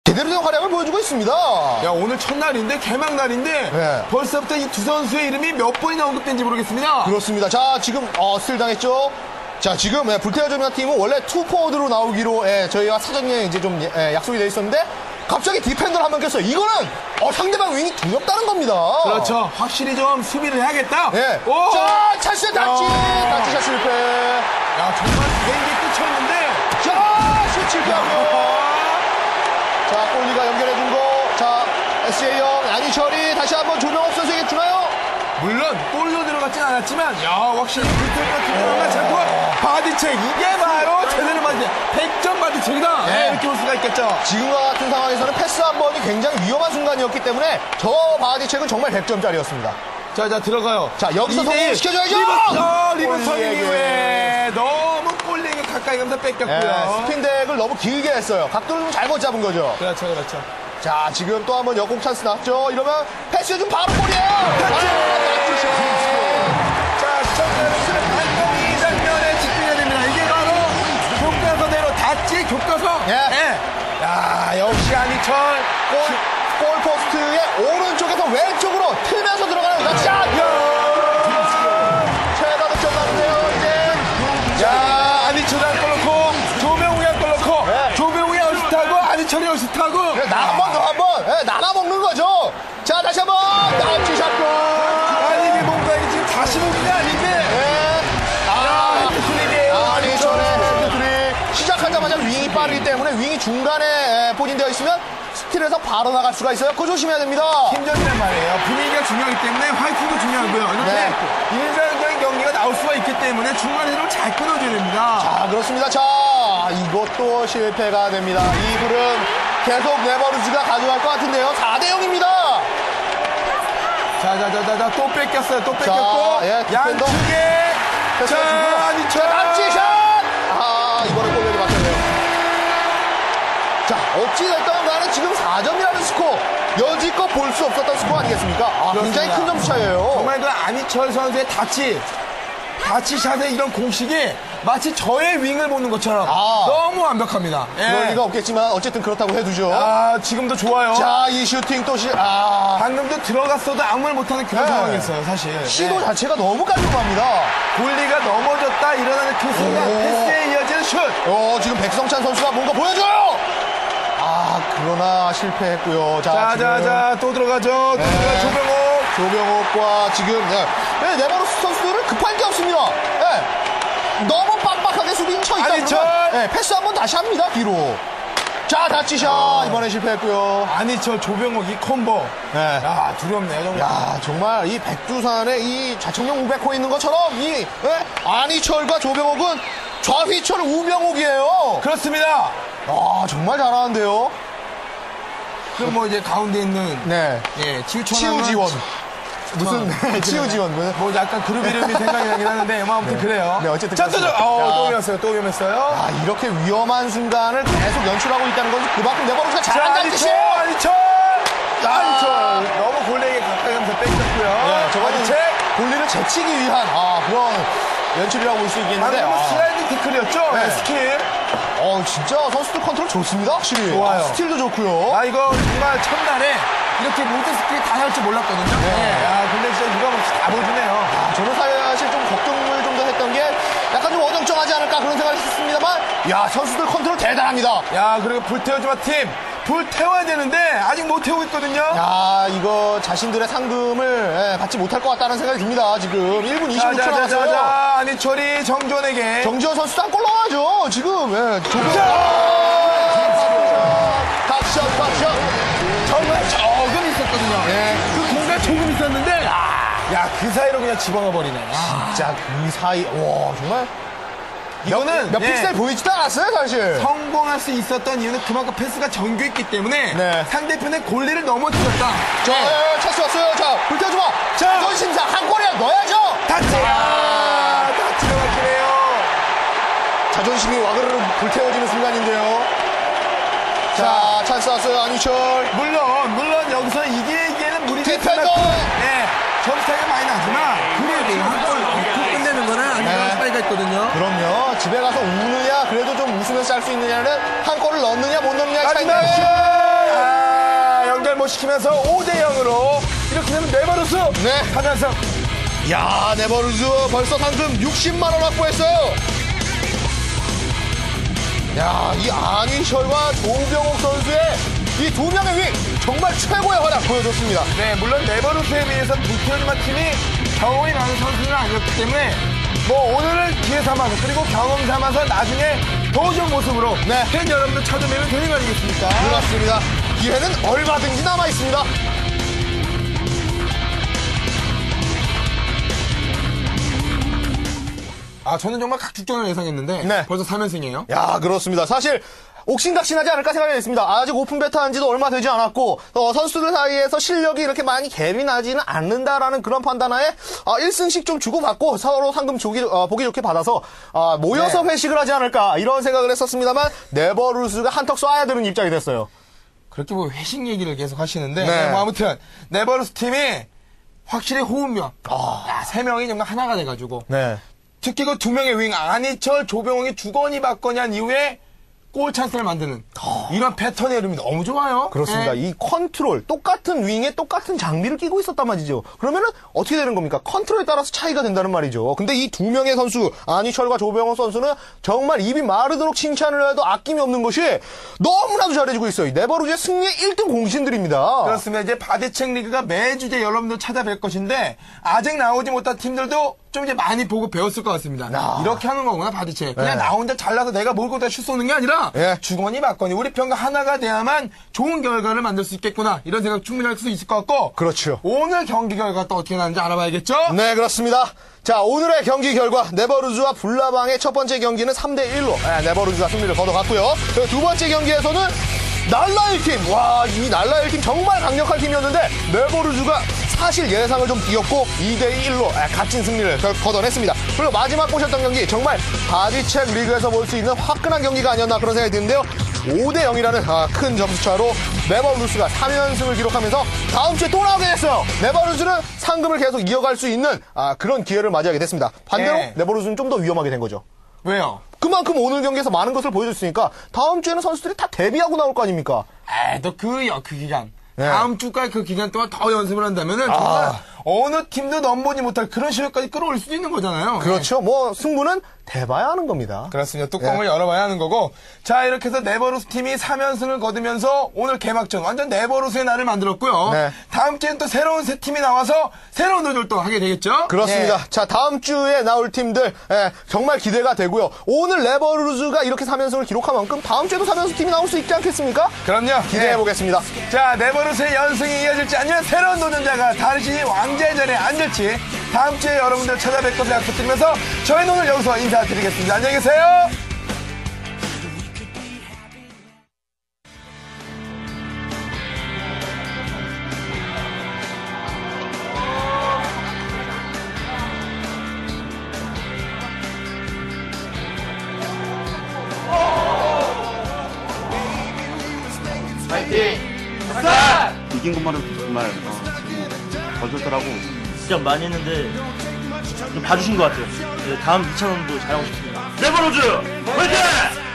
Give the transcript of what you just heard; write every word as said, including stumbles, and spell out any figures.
제대로 된 활약을 보여주고 있습니다. 야, 오늘 첫날인데, 개막날인데, 네. 벌써부터 이 두 선수의 이름이 몇 번이나 언급된지 모르겠습니다. 그렇습니다. 자, 지금, 어, 스틸 당했죠? 자, 지금, 예, 불태워 조명 팀은 원래 투 포워드로 나오기로, 예, 저희와 사전에 이제 좀, 예, 약속이 되어 있었는데, 갑자기 디펜더를 한 명 꼈어요. 이거는, 어, 상대방 윙이 두렵다는 겁니다. 그렇죠. 확실히 좀 수비를 해야겠다. 예. 오! 자, 찬스 다치! 야. 다치샷 실패. 야, 정말 개인기 끝이었는데. 자, 슛 실패하고. 자, 골리가 연결해준 거. 자, 에스제이형, 안희철이 다시 한번 조명업 선수에게 주나요? 물론 골로 들어갔진 않았지만, 야, 확실히 불태우가 들어가지 않고 바디책, 이게 바로 제대로 맞은 백 점 바디책이다. 네. 네, 이렇게 볼 수가 있겠죠. 지금과 같은 상황에서는 패스 한 번이 굉장히 위험한 순간이었기 때문에 저 바디책은 정말 백 점짜리였습니다. 자, 자, 들어가요. 자, 여기서 성공시켜줘야죠! 리버스, 어, 리버스 골리에게. 이후에 너무 골리에게 가까이 가면서 뺏겼고요. 예, 스핀덱을 너무 길게 했어요. 각도를 좀 잘못 잡은 거죠. 그렇죠, 그렇죠. 자, 지금 또 한 번 역공 찬스 났죠. 이러면 패스 좀 바로 골이에요. 그렇지. 아, 자, 시청자 여러분들, 방금 이 장면에 집중해야 됩니다. 이게 바로 교과서대로 닷지 교과서. 예. 예. 야, 역시 안희철. 골, 골포스트의 오른쪽에서 왼쪽으로 틀면서 들어가는 자, 자, 최다 득점 나는데요, 이제. 자, 안희철이 한골 넣고, 조명욱이 한골 넣고, 네. 조명욱이 어시스트하고, 안희철이 어시스트하고. 네, 나 한 번 더 한 번. 네, 나눠 먹는 거죠. 자, 다시 한 번. 다치 샷골. 아니, 이게 뭔가 이게 지금 다시 보는 게 아닌데. 네. 아, 헤드트릭이에요. 안희철의 헤드트릭. 시작하자마자 윙이 빠르기 때문에 윙이 중간에 포진되어 있으면 스틸에서 바로 나갈 수가 있어요. 그거 조심해야 됩니다. 팀전이란 말이에요. 분위기가 중요하기 때문에 화이팅도 중요하고요. 이렇게 네. 인상적인 경기가 나올 수가 있기 때문에 중간으로 잘 끊어줘야 됩니다. 자, 그렇습니다. 자, 이것도 실패가 됩니다. 이 흐름 계속 네버루즈가 가져갈 것 같은데요. 사 대 영입니다. 자, 자, 자, 자, 자, 또 뺏겼어요. 또 뺏겼고. 예, 디펜더. 양측에. 자, 자, 안희철. 다치샷! 아, 이번에 골력이 맞췄네요. 자, 어찌됐든 간에 지금 사 점이라는 스코어. 여지껏 볼 수 없었던 스코어 아니겠습니까? 아, 굉장히 큰 점수 차이예요. 정말 그 안희철 선수의 다치, 다치샷의 이런 공식이 마치 저의 윙을 보는 것처럼 아. 너무 완벽합니다. 예. 그럴 리가 없겠지만 어쨌든 그렇다고 해두죠. 아, 지금도 좋아요. 자, 이 슈팅 또 시, 아. 방금도 들어갔어도 아무 말 못하는 그런 네. 상황이었어요, 사실. 시도 예. 자체가 너무 깔끔합니다. 골리가 넘어졌다 일어나는 그 순간 오. 패스에 이어지는 슛. 어, 지금 백성찬 선수가 뭔가 보여줘요! 아, 그러나 실패했고요. 자, 자, 지금 자, 자, 또 들어가죠. 또 네. 들어가 조병호. 조병옥과 지금, 네. 네, 네버루스 선수들은 급할 게 없습니다. 네. 너무 빡빡하게 수비인 쳐 있다. 안희철. 그러면, 네, 패스 한번 다시 합니다, 뒤로. 자, 다치샷. 이번에 실패했고요. 안희철, 조병욱 이 콤보. 네. 야, 두렵네요, 정말. 야, 정말 이 백두산에 이 좌측면 우백호 있는 것처럼 이 네? 안희철과 조병옥은 좌휘철 우병옥이에요. 그렇습니다. 아, 정말 잘하는데요. 그럼 뭐 이제 가운데 있는 네. 예, 치우천 치우지원. 무슨 네, 치우지원. 뭐 약간 그룹 이름이 생각이 나긴 하는데 뭐 아무튼 그래요. 네, 어쨌든 자, 또, 저, 그렇습니다. 어, 자. 또 위험했어요. 또 위험했어요. 아, 이렇게 위험한 순간을 계속 연출하고 있다는 것은 그만큼 네버루스가 자, 잘한다는 안희철, 뜻이에요. 안희철. 아. 안희철. 너무 골레에게 가까이 가면서 뺏겼고요. 네, 저거는 안희철. 볼리를 제치기 위한 아, 그런 연출이라고 볼 수 있겠는데. 방금 아. 슬라이딩 태클이었죠? 네. 네, 스킬. 어, 진짜 선수들 컨트롤 좋습니다, 확실히. 좋아요. 아, 스틸도 좋고요. 아, 이거 정말 첫날에 이렇게 모든 스킬이 다 나올 줄 몰랐거든요. 네. 야, 근데 진짜 유감없이 다 보여주네요. 아, 저는 사실 좀 걱정을 좀 더 했던 게 약간 좀 어정쩡하지 않을까 그런 생각을 했습니다만, 야, 선수들 컨트롤 대단합니다. 야, 그리고 불태워주마 팀. 불태워야 되는데 아직 못 태우고 있거든요. 야, 이거 자신들의 상금을 예, 받지 못할 것 같다는 생각이 듭니다. 지금 일 분 이십육 초 자, 자, 자, 남았어요. 자, 안희철이 정전에게. 정지현 선수 한 골 넣어야죠. 지금. 예, 조금. 탑샷, 탑샷. 정말 조금 있었거든요. 예. 그 공간 조금 있었는데, 야, 그 사이로 그냥 집어넣어 버리네. 아, 진짜 그 사이, 와, 정말. 이거는 몇 예, 픽셀 보이지도 않았어요, 사실. 성공할 수 있었던 이유는 그만큼 패스가 정교했기 때문에 네. 상대편의 골리를 넘어뜨렸다. 자, 예, 찬스 왔어요. 자, 불태워주마. 자. 전심사 한 골이야 넣어야죠. 다치! 아, 다 들어갔네요. 자존심이 와그르르 불태워지는 순간인데요. 자, 찬스 왔어요, 안희철. 물론, 물론 여기서 이기기에는 무리 디펜더! 네, 점수 차이가 많이 나지만 그래도 한골 넣고 끝내는 거는 아주 네. 차이가 있거든요. 그럼요. 집에 가서 우느냐, 그래도 좀 웃으면서 할 수 있느냐는 한 골을 넣느냐, 못 넣느냐의 마지막 차이인데. 슛! 성공시키면서 오 대 영으로 이렇게 되면 네버루스 네. 가면서 야, 네버루즈 벌써 상금 육십만 원 확보했어요. 야, 이 안희철과 조병옥 선수의 이 두 명의 윙 정말 최고의 활약 보여줬습니다. 네, 물론 네버루스에 비해서 불태워주마 팀이 경험이 많은 선수는 아니었기 때문에 뭐 오늘은 기회 삼아서 그리고 경험 삼아서 나중에 더 좋은 모습으로 네. 팬 여러분들 찾아뵈면 되는 거 아니겠습니까? 그렇습니다. 기회는 얼마든지 남아있습니다. 아, 저는 정말 각축전을 예상했는데 네. 벌써 삼 연승이에요. 야, 그렇습니다. 사실 옥신각신하지 않을까 생각이 됐습니다. 아직 오픈 베타 한 지도 얼마 되지 않았고 어, 선수들 사이에서 실력이 이렇게 많이 갭이 나지는 않는다라는 그런 판단하에 아, 일 승씩 좀 주고받고 서로 상금 주기, 어, 보기 좋게 받아서 아, 모여서 네. 회식을 하지 않을까 이런 생각을 했었습니다만 네버루스가 한턱 쏴야 되는 입장이 됐어요. 그렇게 뭐 회식 얘기를 계속 하시는데 네. 네, 뭐 아무튼 네버루스 팀이 확실히 호흡력 야, 세 명이 정말 하나가 돼가지고 네. 특히 그 두 명의 윙 안희철, 조병욱이 주거니 받거니 한 이후에 골 찬스를 만드는 이런 패턴의 흐름이 너무 좋아요. 그렇습니다. 네. 이 컨트롤, 똑같은 윙에 똑같은 장비를 끼고 있었단 말이죠. 그러면은 어떻게 되는 겁니까? 컨트롤에 따라서 차이가 된다는 말이죠. 근데 이 두 명의 선수, 안희철과 조병호 선수는 정말 입이 마르도록 칭찬을 해도 아낌이 없는 것이 너무나도 잘해주고 있어요. 네버루즈의 승리의 일 등 공신들입니다. 그렇습니다. 이제 바디책 리그가 매주 이제 여러분들 찾아뵐 것인데 아직 나오지 못한 팀들도 좀 이제 많이 보고 배웠을 것 같습니다. 아. 이렇게 하는 거구나 바디책. 그냥 네. 나 혼자 잘나서 내가 몰고 다슛 쏘는 게 아니라 예. 주거니 받거니 우리 편과 하나가 돼야만 좋은 결과를 만들 수 있겠구나 이런 생각 충분히 할 수 있을 것 같고 그렇죠. 오늘 경기 결과 또 어떻게 나는지 알아봐야겠죠? 네, 그렇습니다. 자, 오늘의 경기 결과 네버루즈와 불나방의 첫 번째 경기는 삼 대 일로 네, 네버루즈가 승리를 거둬갔고요. 그리고 두 번째 경기에서는 날라일 팀. 와, 이 날라일 팀 정말 강력한 팀이었는데 네버루즈가 사실 예상을 좀 뛰었고 이 대 일로 값진 승리를 거- 거둬냈습니다. 그리고 마지막 보셨던 경기 정말 바디책 리그에서 볼 수 있는 화끈한 경기가 아니었나 그런 생각이 드는데요. 오 대 영이라는 큰 점수차로 네버루즈가 삼 연승을 기록하면서 다음 주에 또 나오게 됐어요. 네버루즈는 상금을 계속 이어갈 수 있는 아, 그런 기회를 맞이하게 됐습니다. 반대로 네. 네버루즈는 좀 더 위험하게 된 거죠. 왜요? 그만큼 오늘 경기에서 많은 것을 보여줬으니까 다음 주에는 선수들이 다 데뷔하고 나올 거 아닙니까? 에이, 너그 그 기간. 네. 다음 주까지 그 기간 동안 더 연습을 한다면은 정말 아. 어느 팀도 넘보지 못할 그런 실력까지 끌어올릴 수도 있는 거잖아요. 그렇죠. 뭐 승부는 대봐야 하는 겁니다. 그렇습니다. 뚜껑을 열어봐야 하는 거고. 자, 이렇게 해서 네버루스 팀이 삼 연승을 거두면서 오늘 개막전 완전 네버루스의 날을 만들었고요. 네. 다음 주엔 또 새로운 세 팀이 나와서 새로운 도전을 또 하게 되겠죠? 그렇습니다. 네. 자, 다음 주에 나올 팀들 예, 정말 기대가 되고요. 오늘 네버루즈가 이렇게 삼 연승을 기록한 만큼 다음 주에도 삼 연승 팀이 나올 수 있지 않겠습니까? 그럼요. 기대해 네. 보겠습니다. 자, 네버루스의 연승이 이어질지 아니면 새로운 도전자가 다시 왕자의 자리에 앉을지 다음 주에 여러분들 찾아뵐 것을 약속드리면서 저희는 오늘 여기서 인사드리겠습니다. 안녕히 계세요. 이긴 것만으로 정말 어, 지금 거절더라고. 진짜 많이 했는데 좀 봐주신 것 같아요. 네, 다음 이 차전도 잘하고 싶습니다. 네버로즈 화이팅!